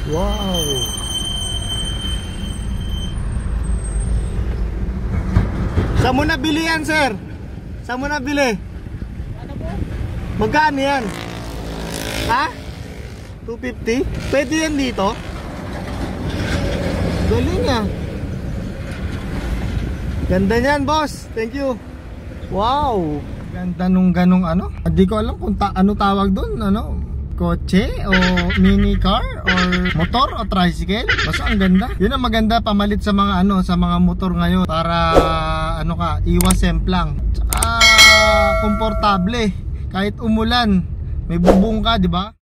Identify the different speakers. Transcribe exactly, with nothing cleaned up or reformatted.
Speaker 1: Wow. Saan mo nabili yan, sir? Saan mo nabili?
Speaker 2: Ano po?
Speaker 1: Magkano yan? Ha? two fifty? Pwede yan dito? Galing ah. Ganda niyan, boss. Thank you. Wow. Ganda nung ganong ano. Hindi ko alam kung ta ano tawag doon, ano? Kotse o mini car or motor o tricycle. Basta ang ganda. Yun ang maganda pamalit sa mga ano, sa mga motor ngayon para ano ka, iwas semplang. Tsaka komportable kahit umulan. May bubong ka, di ba?